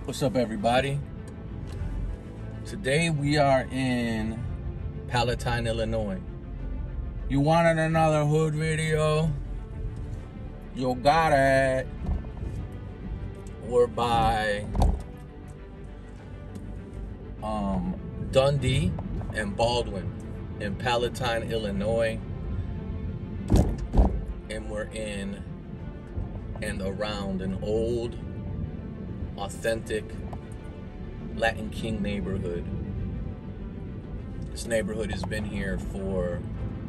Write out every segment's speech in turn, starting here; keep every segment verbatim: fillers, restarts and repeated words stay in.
What's up, everybody? Today we are in Palatine, Illinois. You wanted another hood video? You got it. We're by um, Dundee and Baldwin in Palatine, Illinois. And we're in and around an old, authentic Latin King neighborhood. This neighborhood has been here for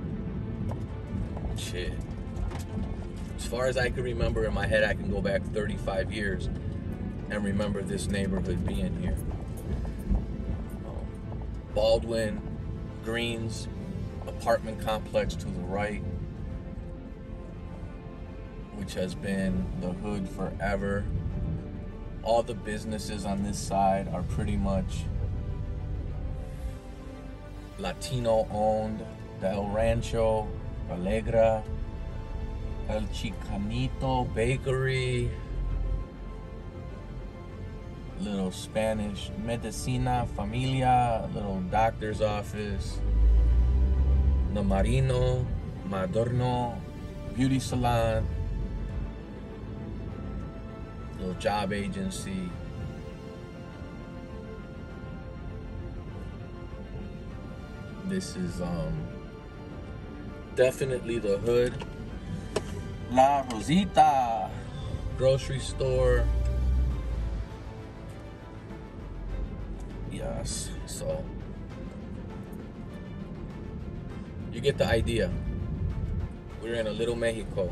shit. As far as I can remember in my head, I can go back thirty-five years and remember this neighborhood being here. Um, Baldwin Greens apartment complex to the right, which has been the hood forever. All the businesses on this side are pretty much Latino owned. The El Rancho, Alegra, El Chicanito Bakery, little Spanish Medicina Familia, little doctor's office, the Marino, Madorno, beauty salon, little job agency. This is um definitely the hood. La Rosita grocery store. Yes, so you get the idea. We're in a little Mexico.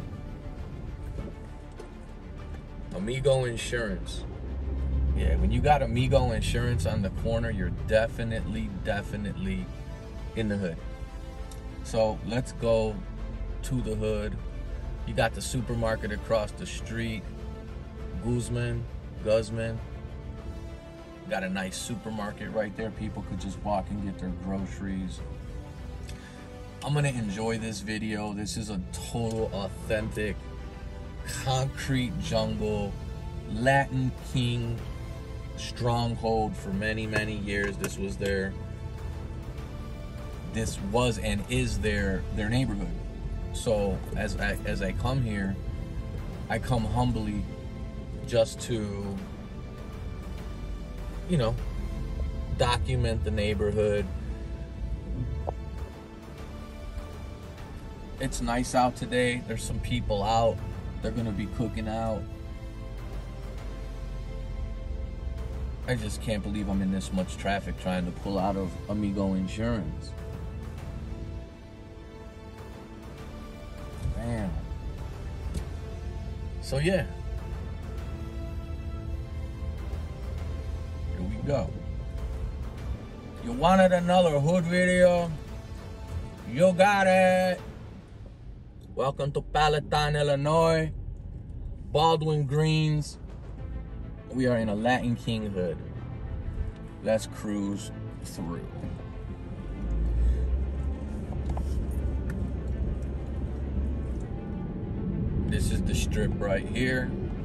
Amigo Insurance. Yeah, when you got Amigo Insurance on the corner, you're definitely, definitely in the hood. So let's go to the hood. You got the supermarket across the street, Guzman, Guzman. Got a nice supermarket right there. People could just walk and get their groceries. I'm gonna enjoy this video. This is a total authentic concrete jungle Latin King stronghold for many many years. This was their this was and is their their neighborhood. So as I, as I come here, I come humbly just to, you know, document the neighborhood. It's nice out today. There's some people out. They're gonna be cooking out. I just can't believe I'm in this much traffic trying to pull out of Amigo Insurance. Damn. So yeah. Here we go. You wanted another hood video? You got it. Welcome to Palatine, Illinois. Baldwin Greens. We are in a Latin King hood. Let's cruise through. This is the strip right here.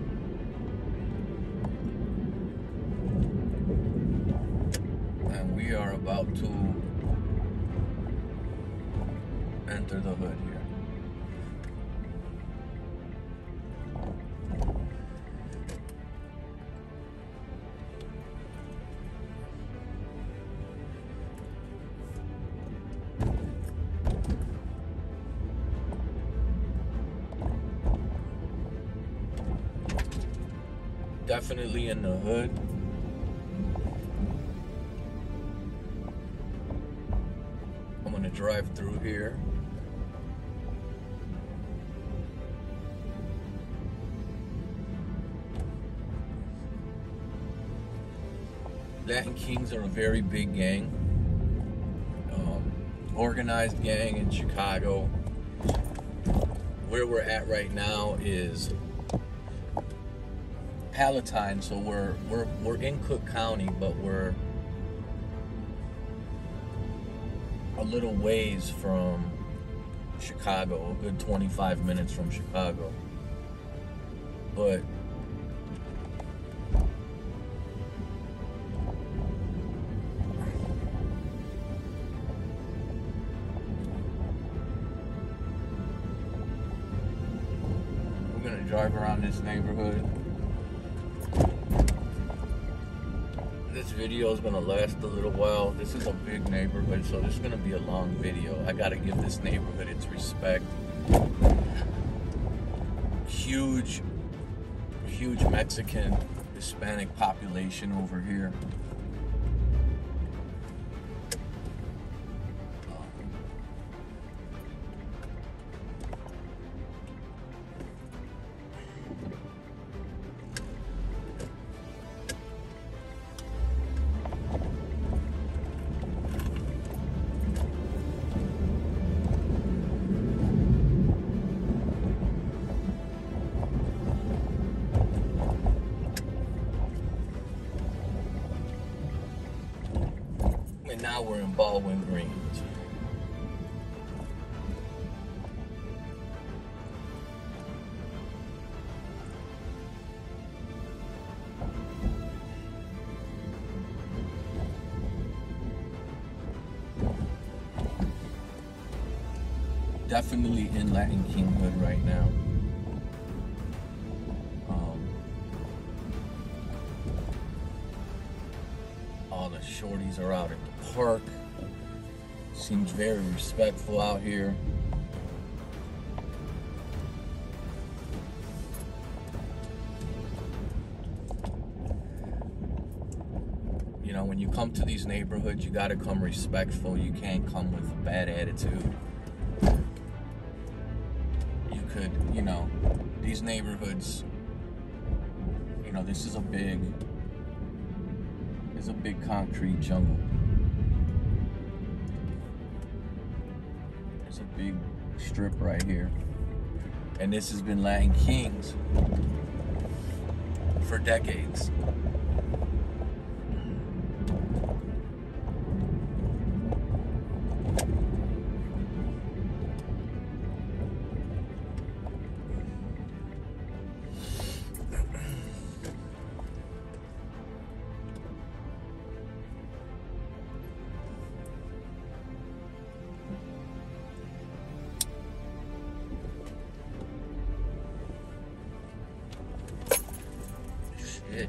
And we are about to enter the hood here. Definitely in the hood. I'm gonna drive through here. Latin Kings are a very big gang, um, organized gang in Chicago. Where we're at right now is Palatine, so we're we're we're in Cook County, but we're a little ways from Chicago, a good twenty-five minutes from Chicago. But drive around this neighborhood. This video is gonna last a little while. This is a big neighborhood, so this is gonna be a long video. I gotta give this neighborhood its respect. Huge, huge Mexican, Hispanic population over here. And now we're in Baldwin Greens. Definitely in Latin King hood right now. All the shorties are out at the park. Seems very respectful out here. You know, when you come to these neighborhoods, you gotta come respectful. You can't come with a bad attitude. You could, you know, these neighborhoods, you know, this is a big It's a big concrete jungle. There's a big strip right here. And this has been Latin Kings for decades. Shit.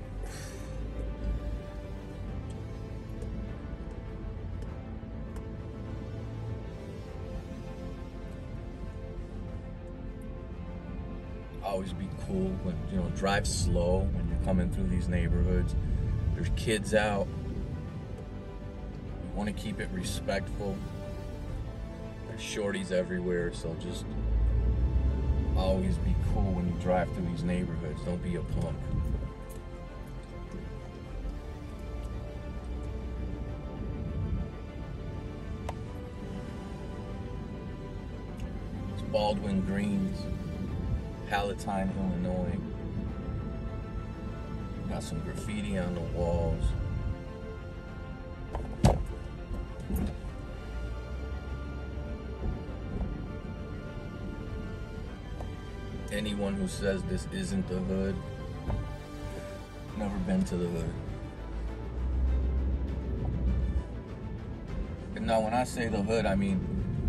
Always be cool when, you know, drive slow when you're coming through these neighborhoods. There's kids out. You want to keep it respectful. There's shorties everywhere, so just always be cool when you drive through these neighborhoods. Don't be a punk. It's Baldwin Greens, Palatine, Illinois. Got some graffiti on the walls. Anyone who says this isn't the hood, never been to the hood. And now when I say the hood, I mean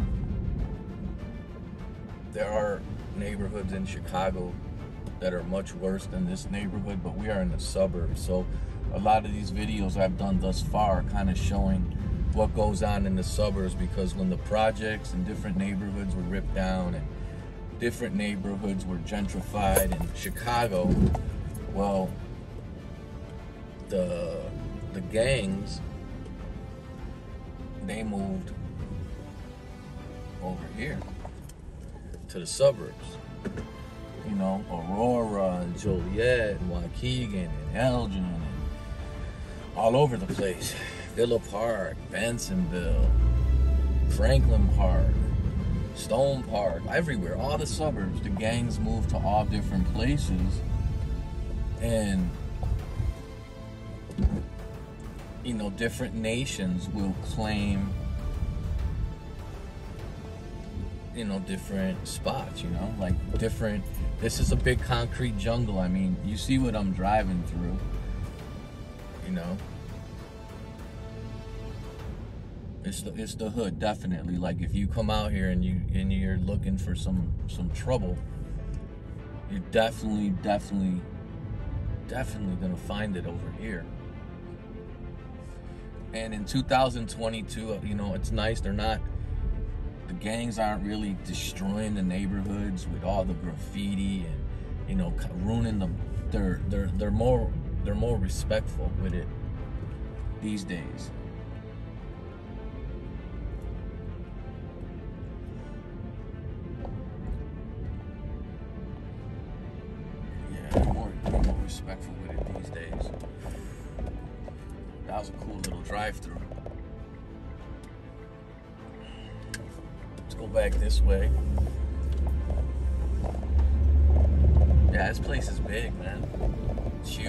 there are neighborhoods in Chicago that are much worse than this neighborhood, but we are in the suburbs. So a lot of these videos I've done thus far are kind of showing what goes on in the suburbs, because when the projects and different neighborhoods were ripped down and different neighborhoods were gentrified in Chicago, well, the the gangs, they moved over here to the suburbs. You know, Aurora and Joliet and Waukegan and Elgin and all over the place. Villa Park, Bensonville, Franklin Park, Stone Park, everywhere, all the suburbs. The gangs moved to all different places, and you know, different nations will claim, you know, different spots, you know, like different, this is a big concrete jungle. I mean, you see what I'm driving through, you know. It's the, it's the hood, definitely. Like if you come out here and you and you're looking for some some trouble, you're definitely, definitely, definitely gonna find it over here. And in two thousand twenty-two, you know, it's nice. They're not, the gangs aren't really destroying the neighborhoods with all the graffiti and, you know, ruining them. They're they're they're more they're more respectful with it these days. Yeah, they're more, they're more respectful with it these days. That was a cool little drive-through. Let's go back this way. Yeah, this place is big, man. It's huge.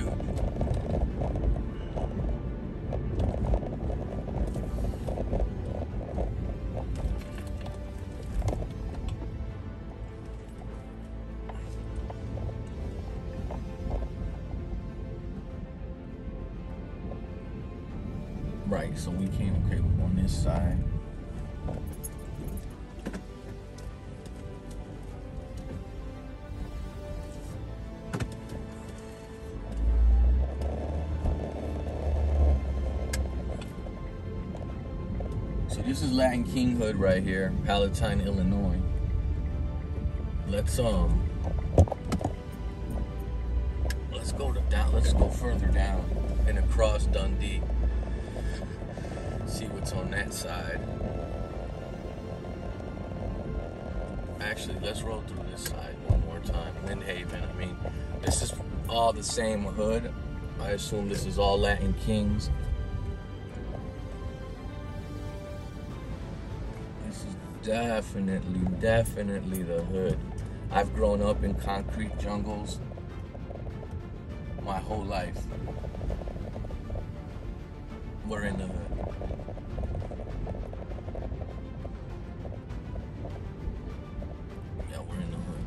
Right, so we came, okay, on this side. So this is Latin King Hood right here, Palatine, Illinois. Let's um let's go to down let's go further down and across Dundee. See what's on that side. Actually, let's roll through this side one more time. Windhaven. I mean, this is all the same hood. I assume this is all Latin Kings. This is definitely, definitely the hood. I've grown up in concrete jungles my whole life. We're in the hood. Yeah, we're in the hood.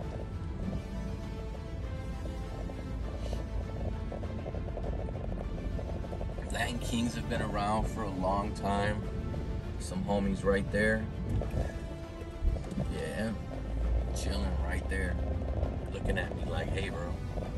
Latin Kings have been around for a long time. Some homies right there. Yeah, chilling right there. Looking at me like, hey, bro.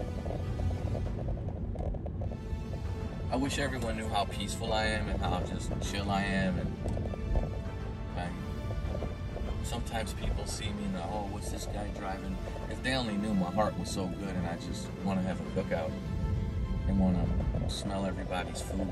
I wish everyone knew how peaceful I am and how just chill I am. And like, sometimes people see me and, oh, what's this guy driving? If they only knew my heart was so good and I just want to have a cookout and want to smell everybody's food.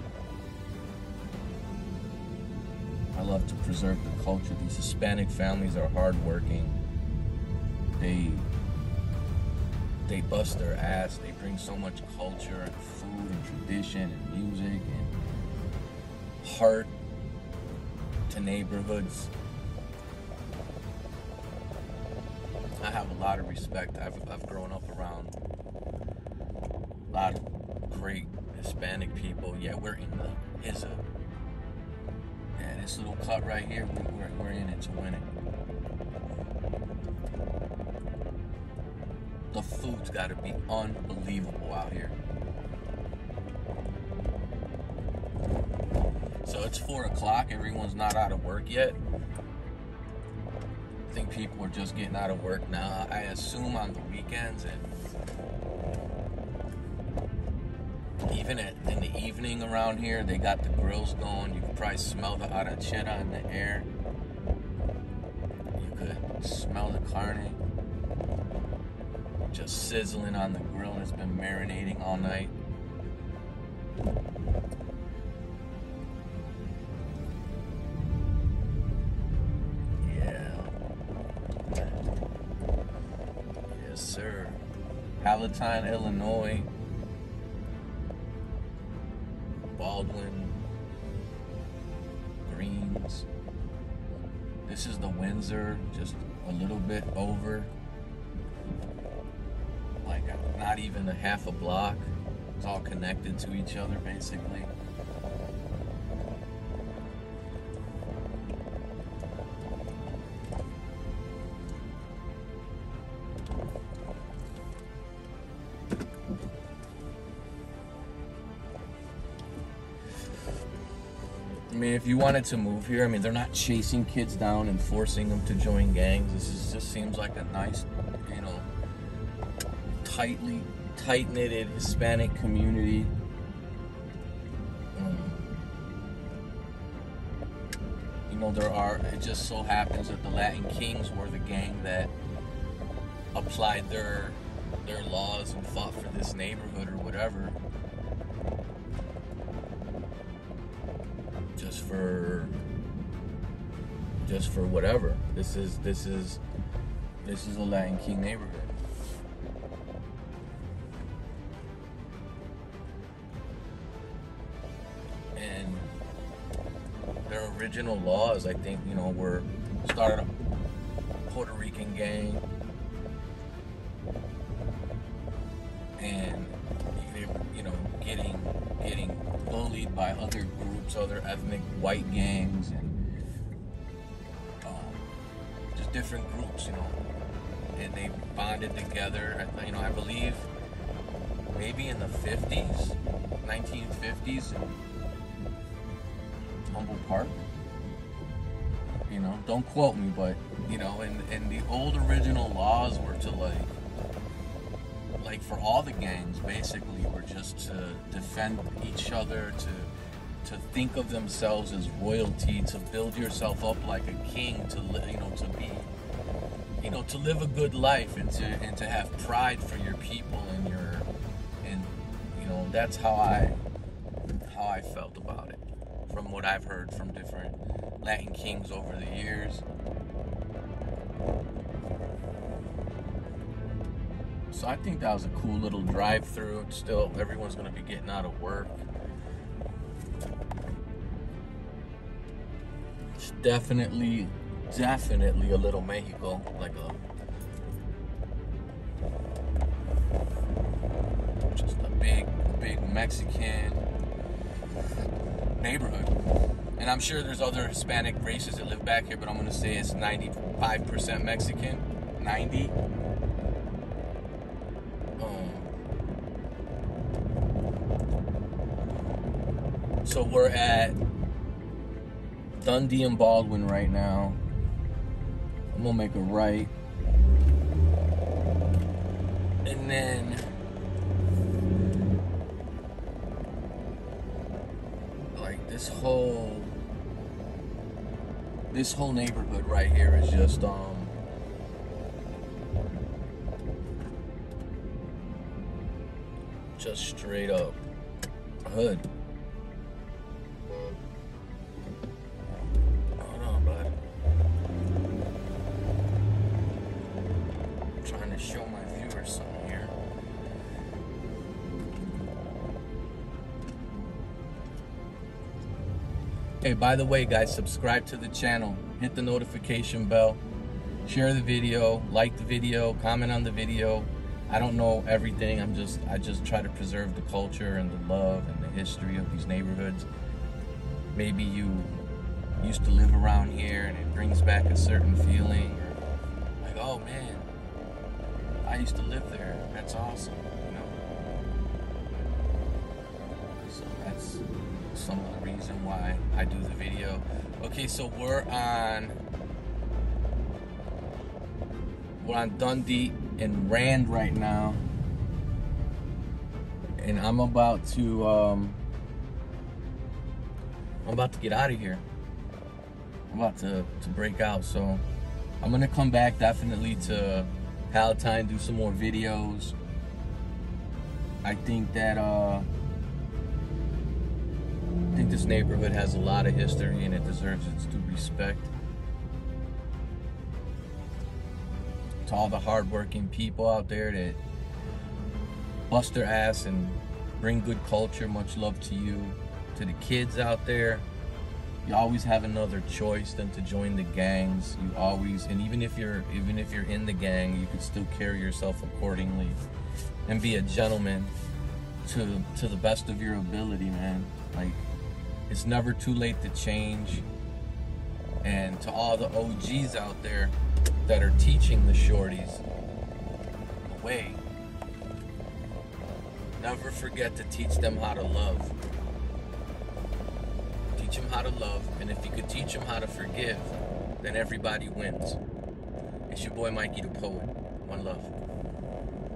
I love to preserve the culture. These Hispanic families are hardworking. They They bust their ass. They bring so much culture and food and tradition and music and heart to neighborhoods. I have a lot of respect. I've, I've grown up around a lot of great Hispanic people. Yeah, we're in the H I S A. Yeah, this little club right here, we're, we're in it to win it. The food's got to be unbelievable out here. So it's four o'clock. Everyone's not out of work yet. I think people are just getting out of work now. I assume on the weekends and even at, in the evening around here, they got the grills going. You can probably smell the arrachera in the air. You could smell the carne just sizzling on the grill that's been marinating all night. Yeah. Yes, sir. Palatine, Illinois. Baldwin. Greens. This is the Windsor, just a little bit over. Like not even a half a block. It's all connected to each other basically. I mean, if you wanted to move here, I mean, they're not chasing kids down and forcing them to join gangs. This is, just seems like a nice, you know, tightly, tight-knitted Hispanic community. Um, you know, there are, it just so happens that the Latin Kings were the gang that applied their their laws and fought for this neighborhood or whatever. Just for just for whatever. This is this is this is a Latin King neighborhood. And their original laws, I think, you know, were started a Puerto Rican gang, and they were, you know, getting getting bullied by other groups, other ethnic white gangs, and um, just different groups, you know, and they bonded together. You know, I believe maybe in the fifties, nineteen fifties, in Humboldt Park. You know, don't quote me, but you know, and and the old original laws were to like. Like for all the gangs, basically, were just to defend each other, to to think of themselves as royalty, to build yourself up like a king, to li- you know, to be, you know, to live a good life, and to and to have pride for your people and your, and you know, that's how I how I felt about it, from what I've heard from different Latin kings over the years. So I think that was a cool little drive-through. Still, everyone's going to be getting out of work. It's definitely, definitely a little Mexico, like a just a big, big Mexican neighborhood. And I'm sure there's other Hispanic races that live back here, but I'm going to say it's ninety-five percent Mexican, ninety. So we're at Dundee and Baldwin right now. I'm gonna make a right. And then like this whole this whole neighborhood right here is just um just straight up hood. Show my viewers something here. Hey, by the way, guys, subscribe to the channel, hit the notification bell, share the video, like the video, comment on the video. I don't know everything. I'm just I just try to preserve the culture and the love and the history of these neighborhoods. Maybe you used to live around here and it brings back a certain feeling, or like, oh man, I used to live there. That's awesome, you know. So that's some of the reason why I do the video. Okay, so we're on we're on Dundee and Rand right now, and I'm about to um, I'm about to get out of here. I'm about to to break out, so I'm gonna come back definitely to Palatine, do some more videos. I think that uh, I think this neighborhood has a lot of history and it deserves its due respect. To all the hardworking people out there that bust their ass and bring good culture, much love to you. To the kids out there, you always have another choice than to join the gangs. You always, and even if you're even if you're in the gang, you can still carry yourself accordingly and be a gentleman to to the best of your ability, man. Like, it's never too late to change. And to all the O Gs out there that are teaching the shorties the way, never forget to teach them how to love. Teach them how to love, and if you could teach them how to forgive, then everybody wins. It's your boy Mikey the Poet. One love.